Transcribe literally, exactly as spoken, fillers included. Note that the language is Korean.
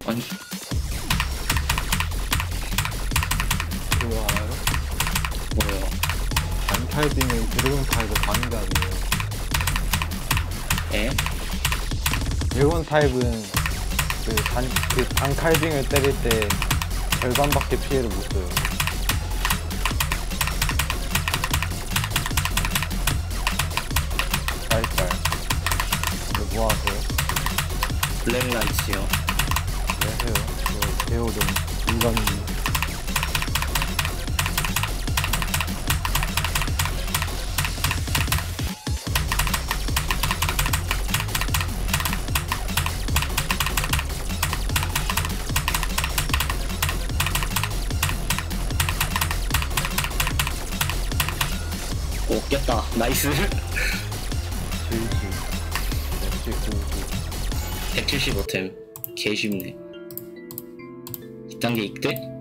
아니 그거 알아요? 뭐예요? 단칼빙을 드래곤 타입의 반갑이에요. 에? 드래곤 타입은 그 단, 그 단칼빙을 때릴 때 절반밖에 피해를 못 줘요. 쌀쌀. 근데 뭐 하세요? 블랙라이츠요. 왜 해요? 저 배우 좀 인간이. 오 깼다. 나이스. 칠십, 칠십구. 백칠십오 템 개 쉽네. 이 단계 이때?